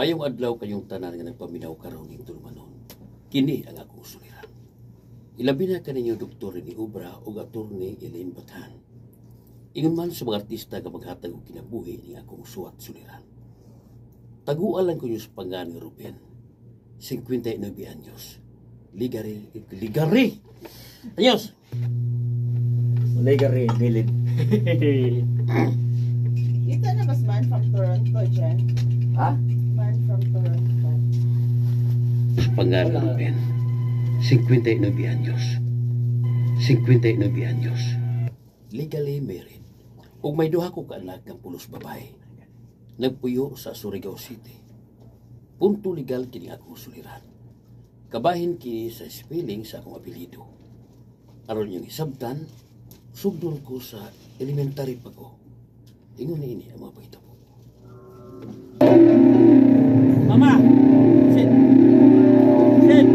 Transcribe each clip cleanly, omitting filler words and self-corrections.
Mayong adlaw kayong tanan nga nagpaminaw karon ning tulmanon. Kini ang akong suliran. Ilabi na kaninyo Dr. ni Obra o Attorney Elaine Batan. Ingon man sa mga artista nga maghatag og kinabuhi ning akong suwat suliran. Tagualan ko sa pangan ni Ruben. 59 anyos. Ligari. Ayos! Ligari, Milid. Ito na mas man from Toronto, Jen. Ha? Man from Toronto. Pangan ni Ruben. 59 anyos. 59 anyos. Legally married. Ug may duha ko ka anak ng pulos babae. Nagpuyo sa Surigao City. Punto legal kini akong suliran. Kabahin kini sa spelling sa akong apelyido. Aron yung isabtan, sugdon ko sa elementary pa ko. Ingon na ini ang mga pagitabo. Mama! Sit! Sit!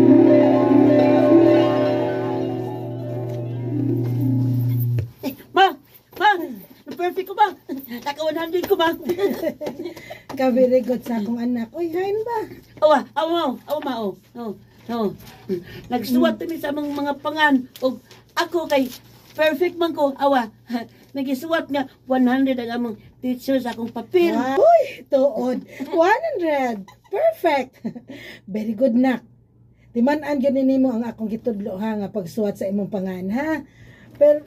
Ma! Perfect ko ba? Naka 100 ko ba? Very good sa akong anak. Uy, hain ba? Awa, ma. Nagsuwat kami sa mga pangan. O ako kay perfect man ko. Awa, nagisuwat nga 100 ang among teacher sa akong papel. Wow. Uy, tuod. 100. Perfect. Very good, nak. Timan-an yun nimo ang akong gitudlo ha nga pagsuwat sa imong pangan, ha? Pero,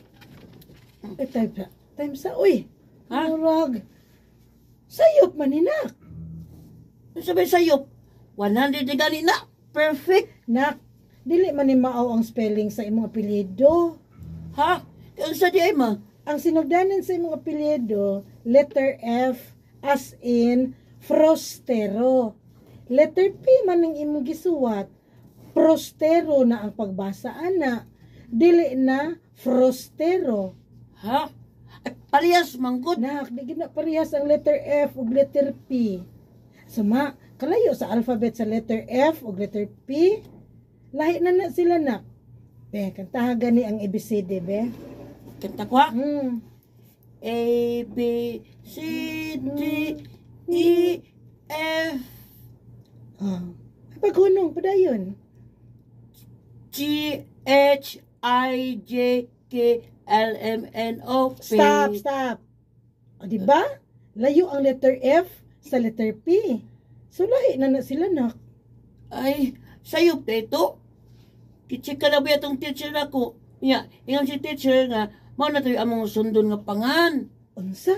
time sa, uy. Ha? Murag. Sayop man ni nak. Sabay sayop. 100 na gani na. Perfect. Nak, dili man ni mao ang spelling sa imong apelyido. Ha? Kaya sa di ay ma? Ang sinugdanan sa imong apelyido, letter F as in Frostero. Letter P man ning imong gisuwat, Prostero na ang pagbasa ana. Dili na Frostero. Ha? At parehas manggod. Nak, di gina parehas ang letter F ug letter P. Suma, kalayo sa alphabet sa letter F ug letter P. Lahi na sila, nak. Be, kantaha gani ang ABCD, be. Kanta ko ha? A, B, C, D, E, F, Paghunong, padayon. G, H, I, J, K, L, M, N, O, P. Stop. O, diba? Layo ang letter F sa letter P. So, lahi na sila, nak. Ay, sayop na ito. Kitsik ka na ba itong teacher na ko? Ingan si teacher nga, mao na tayo among sundon nga pangan. Unsa?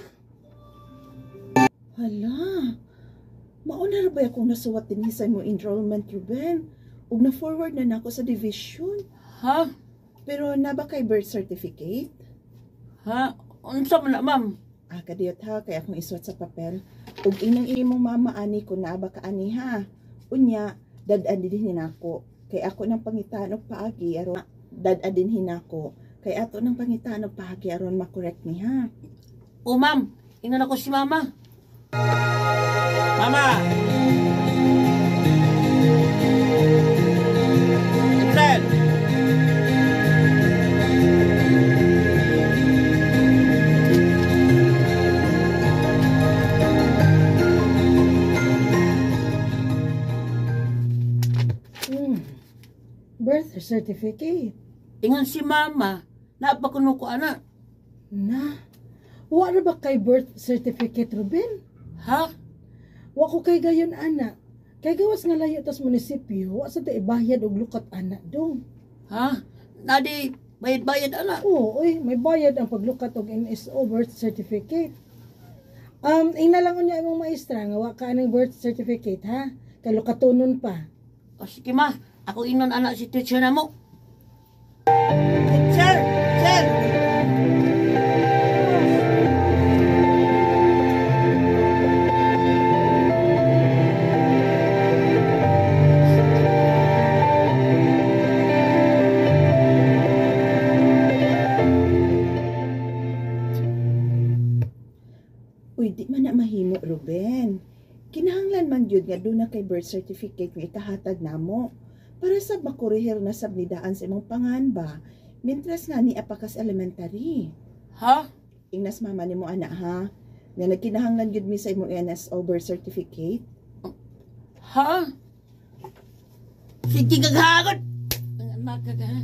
Hala, mauna na ba akong nasuwat din sa mo enrollment, Ruben? Ug na-forward na nako sa division. Ha? Pero na ba kay birth certificate? Ha? Unsa man na, ma'am? Kadiyot ha, kaya akong isuwat sa papel. Ug inang imong mama ani ko na ba ka ani ha? Unya, dad-an din hinako. Kay ako nang pangitaan og paagi aron dad-an din hinako. Kay ato nang pangitaan og paagi aron ma-correct ni ha. O, ma'am, ingon ako si mama. Mama! Vincent! Birth certificate. Ingon si mama, napakuno ko anak. Na, wala ba kay birth certificate, Ruben? Ha? Wa ko kay gayon, ana. Kay gawas nga layo tas munisipyo, wa sa ta ibayad og lukat, ana, dong. Ha? Nadi, bayad-bayad anak. Oo, oy, may bayad ang paglukat og NSO birth certificate. Inalangon niya imong maestra nga wa ka ng birth certificate, ha? Kay lukatonon pa. O sige ma, ako inon anak si teacher na mo. Teacher! Uy, di man na mahimo, Ruben. Kinahanglan man jud nga doon na kay birth certificate nga ikahatag namo. Para sa makurihir na sabnidaan sa imong pangan ba, mintras nga ni apakas elementary. Ha? Ingnas mama nimo ana ha, nga nagkinahanglan jud mi sa imong NSO birth certificate. Ha? Sige kaghagot! Ang anak ka ka.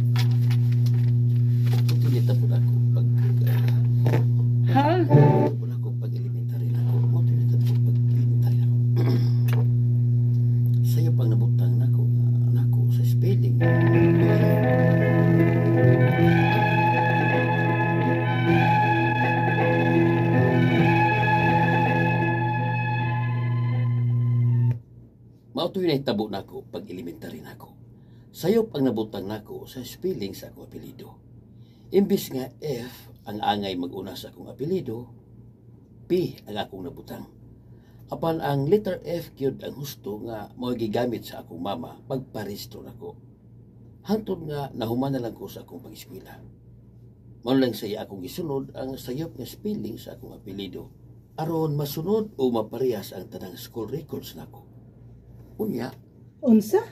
Pinita po na ako pag... Ha? po na ako pag elementary na ako. Pinita po pag elementary ako. Sa'yo pang nabutang na ako. Anak ko sa spelling. Mautoy na hitabo na ako pag elementary na ako. Sayop ang nabutang na ako sa spelling sa akong apelido. Imbis nga F ang angay mag-una sa akong apelido, P ang akong nabutang. Apan ang letter F gyud ang husto nga mao gigamit sa akong mama pagparehistro nako. Hangtod nga nahuman na lang ko sa akong pag-eskwela. Mao lang saya akong gisunod ang sayop nga spelling sa akong apelido aron masunod o maparehas ang tanang school records nako. Unya, Unsa?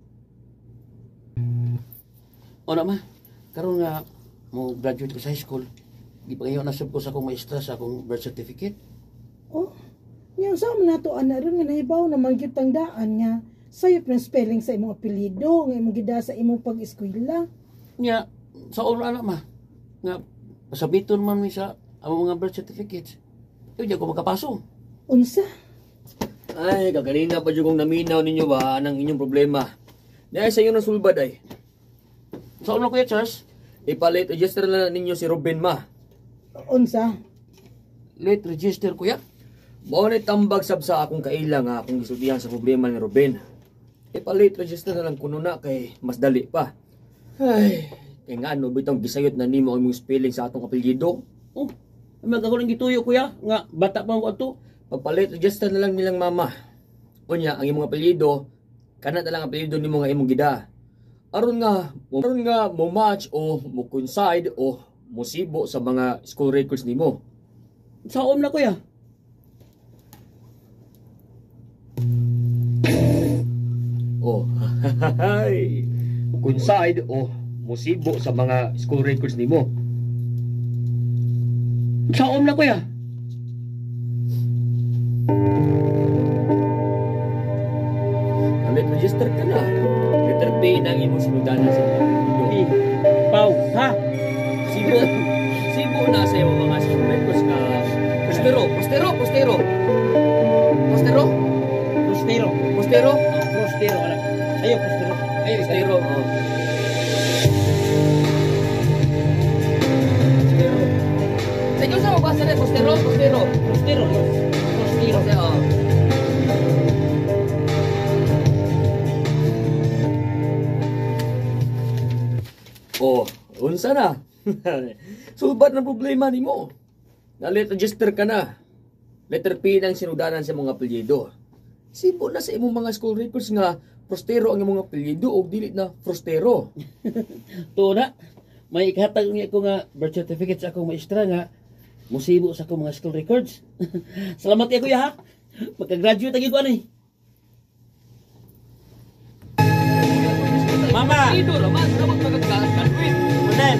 o ma, karon nga mo graduate ko sa high school, gipangayo nasab ko sa akong maestra sa akong birth certificate. Oh, yang sa man nato ana ron nga nahibaw na mangyud tang daan nga sayop ng spelling sa imong apelyido nga imong gida sa imong pag-eskwela. Nya, sa oras na ma, nga pasabiton man mi sa among mga birth certificates. Di ko makapasok. Unsa? Ay, kagalinga pa dyan kong naminaw ninyo ba anang inyong problema. Dahil sa inyo ng sulbad ay. Sa ulo Kuya Charles, Ipalit register na ninyo si Ruben ma. Unsa? late register kuya. Mao ni tambag sab sa akong kaila nga akong gisudihan sa problema ni Ruben. Ipalit register na lang kuno na kay mas dali pa. Ay, kay nga ano bitong gisayot na nimo ang imong spelling sa atong apelyido. Oh, magagawa ng gituyo kuya, nga bata pa ko ato. Pagpalit register na lang nilang mama. Unya ang imong apelyido kana na lang ang apelyido nimo nga imong gida. Aron nga mo match o mo coincide o mo sibo sa mga school records nimo. Saom na kuya. Oh, hay. Coincide o musibo sa mga school records nimo. Saom na kuya. Ulit register ka na. Letter P na ang imong sinudanan sa video. Pau, ha? Sibo. Sibo na sa imong mga school records ka. Postero. Prostero. Postero. Prostero, alam. Ayo, prostero. Postero. Sa inyo sa mabasa na postero. Prostero. Oh, unsa na? Sulbad ng problema nimo. Nalit register ka na. Letter P nang sinudanan sa mga apelyido. Sibo na sa imong mga school records nga Prostero ang imong apelyido o dili na Prostero. Tuo na. May ikatag niya ko nga birth certificate sa akong maestra nga musibo sa akong mga school records. Salamat kay kuya ha. Magka-graduate lagi ko ani. Mama! Apelyido raman sa magpagka-graduate. Model.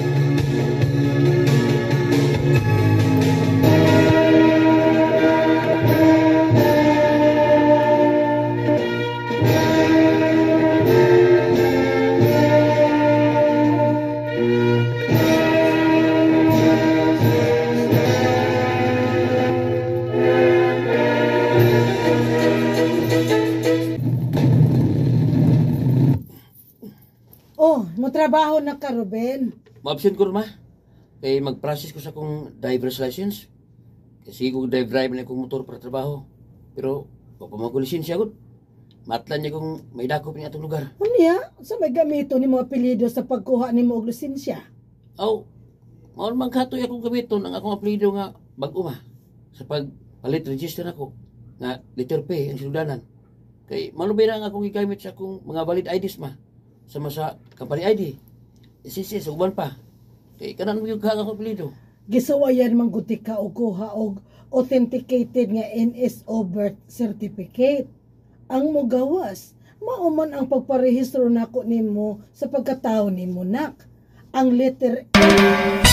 Oh, mo trabaho na ka, Ruben. Ma-absent ko ma. Kay mag-process ko sa akong driver's license. Kasi kung drive na akong motor para trabaho. Pero, papamago lisensya ko. Matlan niya kung may dakop niya itong lugar. Unya, sa may gamito ni mo apelyido sa pagkuha ni mo og lisensya? Aw, maon man katoy akong gamiton ang akong apelyido nga bag-o ma. Sa pagpalit register ako. Nga letter P ang sinudanan. Kay malubay na ang akong gigamit sa akong mga valid IDs ma. Sama sa company ID. SSC sa uban pa. Kay kanan mo yung kahang akong apelyido. Gisuwayan man gud ka og kuha og authenticated nga NSO birth certificate. Ang mogawas, mao man ang pagparehistro nako nimo sa pagkatawo nimo nak. Ang letter